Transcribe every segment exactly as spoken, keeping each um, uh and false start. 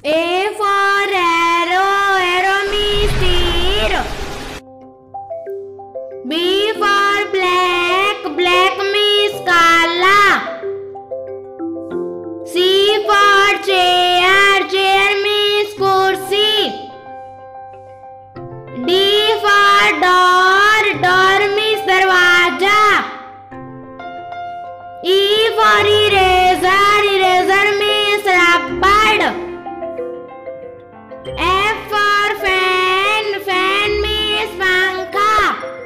A for arrow, arrow means तीर. B for black, black means काला. C for chair, chair means कुर्सी. D for door, door means दरवाजा. E for eraser, eraser means rubber. F for fan, fan means पंखा.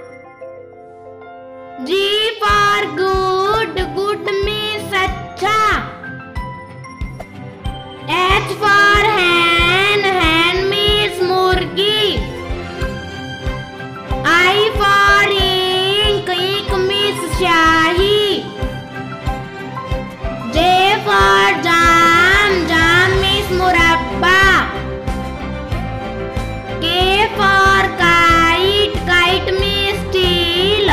G for good, good means अच्छा. H for hen, hen means मुर्गी. I for ink, ink means स्याही. J for jam, jam means मुरब्बा. K for kite, kite means steel.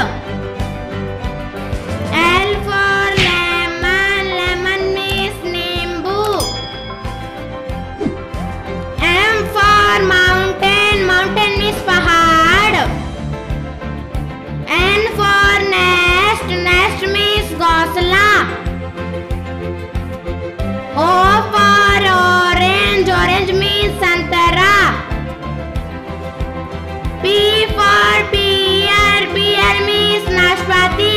L for lemon, lemon means नींबू. M for mountain, mountain means पहाड़. N for nest, nest means घोंसला. O for orange, orange means संतरा. P for pear, pear means नाशपाती.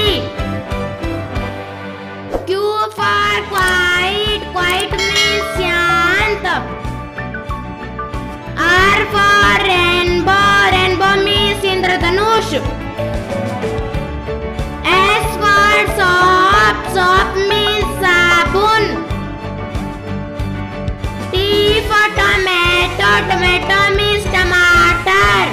Q for quiet, quiet means शांत. R for rainbow, rainbow means इंद्रधनुष. S for soap, soap means साबुन. T for tomato, tomato means टमाटर.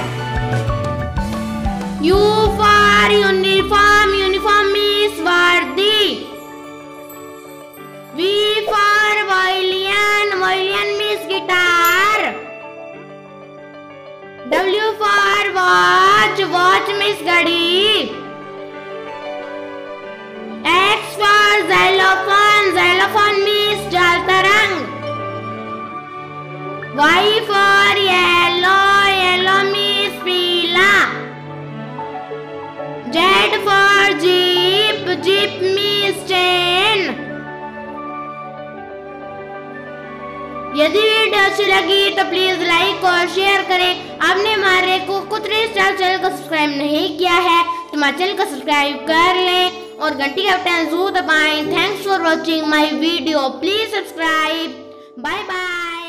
U for uniform, uniform means वर्दी. V for violin, violin means guitar. W for watch, watch means घड़ी. X for xylophone, xylophone means जल तरंग. Y for yellow, yellow means पीला. Z for jeep, jeep means train. यदि video अच्छी लगी तो please like और शेयर करें। आपने हमारे को कुतरे स्टार चैनल को सब्सक्राइब नहीं किया है तो हमारे चैनल को सब्सक्राइब कर लें और घंटी का बटन जरूर दबाएं। Thanks for watching my video, please subscribe. Bye bye.